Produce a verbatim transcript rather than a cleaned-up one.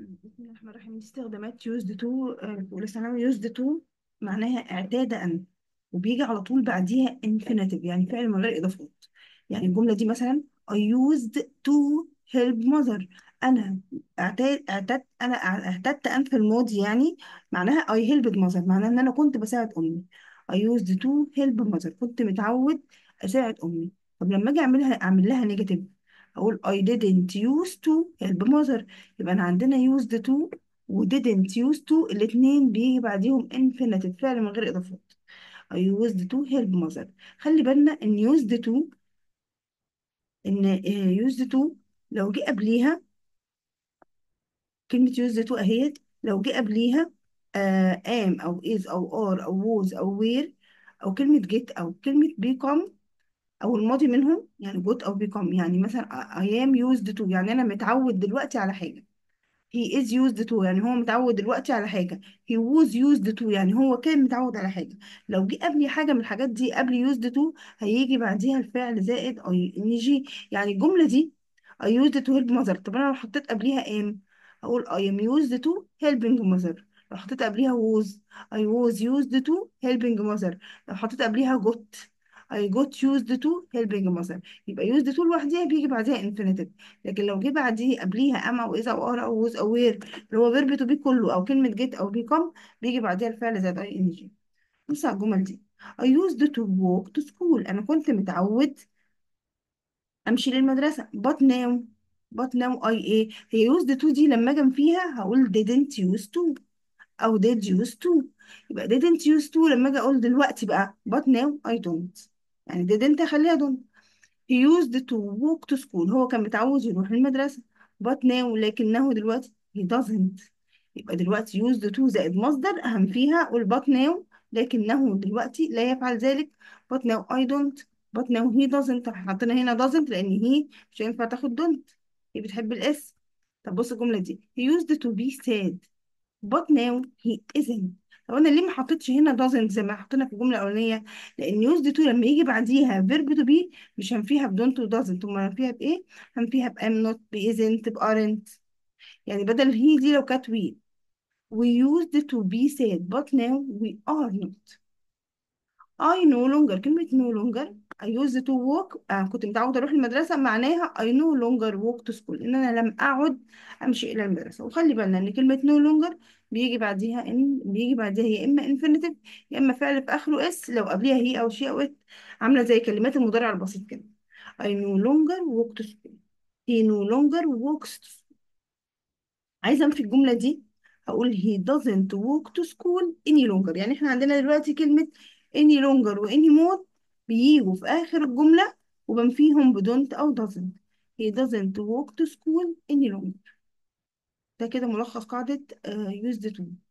بسم الله الرحمن الرحيم. دي استخدامات used to آه، في أولى ثانوي. used to معناها اعتاد أن، وبيجي على طول بعديها infinitive يعني فعل من غير إضافات. يعني الجملة دي مثلا I used to help mother. أنا اعتاد اعتدت أنا اعتدت أن في الماضي، يعني معناها I helped mother، معناها إن أنا كنت بساعد أمي. I used to help mother، كنت متعود أساعد أمي. طب لما أجي أعملها أعمل لها نيجاتيف، أقول I didn't used to help mother. يبقى أنا عندنا used to و didn't used to الاتنين بيجي بعديهم infinitive فعل من غير إضافات. I used to help mother. خلي بالنا إن used to إن آه، used to لو جه قبليها كلمة used to أهيت، لو جه قبليها آه am أو is أو are أو was أو were أو كلمة get أو كلمة become أو الماضي منهم، يعني got أو become. يعني مثلا I am used to يعني أنا متعود دلوقتي على حاجة. he is used to يعني هو متعود دلوقتي على حاجة. he was used to يعني هو كان متعود على حاجة. لو جه قبل حاجة من الحاجات دي قبل used to هيجي بعديها الفعل زائد اي ان جي. يعني الجملة دي I used to help mother. طب انا لو حطيت قبليها am هقول I am used to helping mother. لو حطيت قبليها was I was used to helping mother. لو حطيت قبليها got I got used to helping mother. يبقى used to لوحديها بيجي بعديها infinitive. لكن لو جه بعديه قبليها ام او اذا او ار او وز او وير اللي هو فيرب تو بي كله او كلمه جيت او بيكم، بيجي بعديها الفعل زائد اي ان جي. بص على الجمل دي. I used to walk to school. انا كنت متعود امشي للمدرسه. but now but now I ايه هي used to دي لما اجي فيها هقول didn't used to او did used to. يبقى didn't used to لما اجي اقول دلوقتي بقى but now I don't، يعني didn't اخليها don't. He used to walk to school. هو كان متعود يروح المدرسة. but now لكنه دلوقتي he doesn't. يبقى دلوقتي used to زائد مصدر أهم فيها وال but now، لكنه دلوقتي لا يفعل ذلك. but now I don't but now he doesn't. حطينا هنا doesn't لأن he مش هينفع تاخد don't، هي بتحب الاس. طب بص الجملة دي he used to be sad but now he isn't. طب انا ليه ما حطيتش هنا doesn't زي ما حطينا في الجمله الاولانيه؟ لان used to لما يجي بعديها verb to be مش هنفيها ب don't و doesn't، امال هنفيها بايه؟ هنفيها ب am not ب isn't ب aren't. يعني بدل هي دي لو كانت we we used to be sad but now we are not. I no longer كلمة no longer I used to walk آه كنت متعودة أروح المدرسة، معناها I no longer walk to school إن أنا لم أعد أمشي إلى المدرسة. وخلي بالنا إن كلمة no longer بيجي بعديها إن بيجي بعديها يا إما infinitive يا إما فعل في آخره اس لو قبليها هي أو شي أو it، عاملة زي كلمات المضارع البسيط كده. I no longer walk to school. He no longer walks to school. عايزة في الجملة دي هقول he doesn't walk to school any longer. يعني احنا عندنا دلوقتي كلمة any longer و any more بيجوا في آخر الجملة وبنفيهم ب don't أو doesn't. he doesn't walk to school any longer. ده كده ملخص قاعدة uh, used to.